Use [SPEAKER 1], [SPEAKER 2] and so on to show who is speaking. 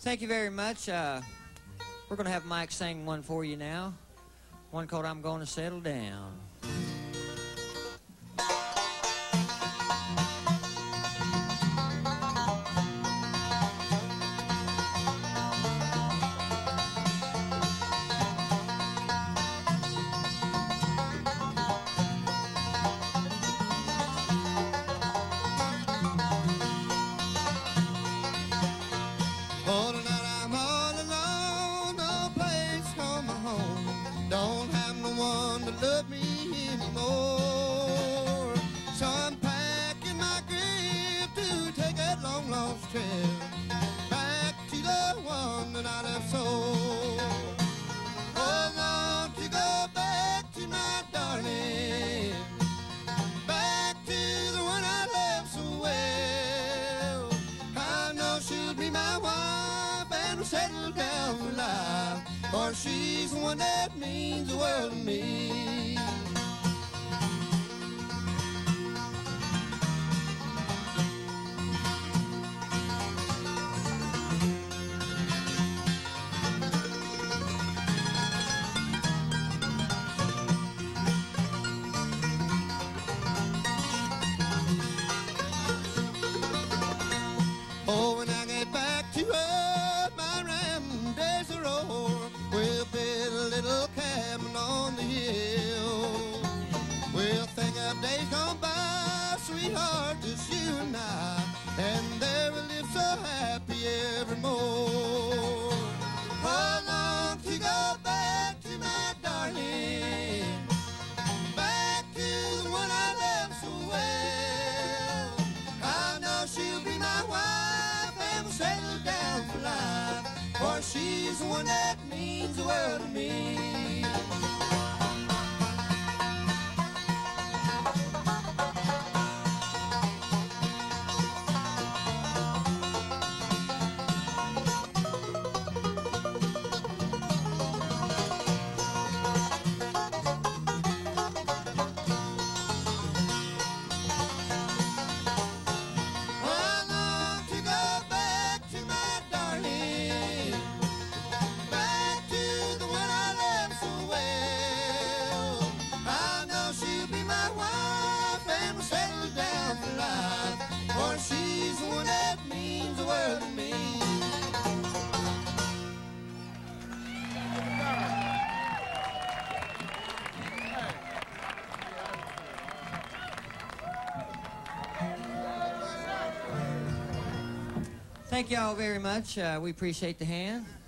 [SPEAKER 1] Thank you very much. We're going to have Mike sing one for you now. One called I'm Gonna Settle Down.
[SPEAKER 2] Don't have no one to love me anymore. So I'm packing my grave to take that long lost trip back to the one that I left so. Oh, I want to go back to my darling, back to the one I left so well. I know she'll be my wife and we'll settle down for life, for she's the one that means the world to me. Oh, when I get back to her, my ram days are o'er. We'll build a little cabin on the hill. We'll think of days gone by, sweetheart, just you and I, and there we'll live so happy evermore. I long to go back to my darling, back to the one I love so well. I know she'll be my wife and we'll settle down for life, for she's the one that means the world to me. I long to go back to my darling, back to the one I love so well. I know she'll be my wife and we'll settle down for life, for she's the one that means the world to me.
[SPEAKER 1] Thank you all very much. We appreciate the hand.